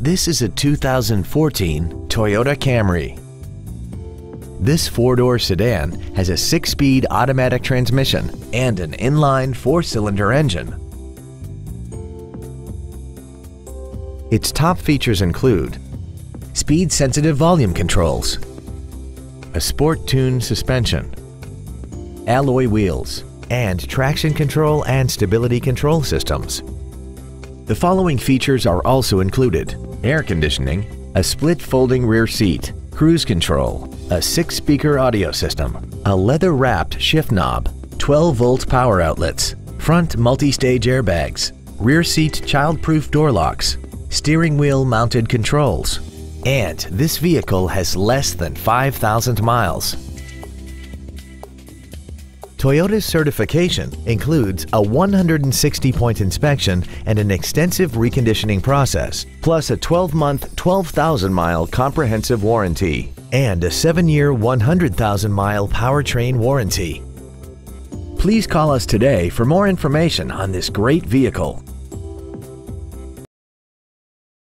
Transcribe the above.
This is a 2014 Toyota Camry. This four-door sedan has a 6-speed automatic transmission and an inline 4-cylinder engine. Its top features include speed-sensitive volume controls, a sport-tuned suspension, alloy wheels, and traction control and stability control systems. The following features are also included: air conditioning, a split folding rear seat, cruise control, a 6-speaker audio system, a leather-wrapped shift knob, 12-volt power outlets, front multi-stage airbags, rear seat child-proof door locks, steering wheel mounted controls, and this vehicle has less than 5,000 miles. Toyota's certification includes a 160-point inspection and an extensive reconditioning process, plus a 12-month, 12,000-mile comprehensive warranty and a 7-year, 100,000-mile powertrain warranty. Please call us today for more information on this great vehicle.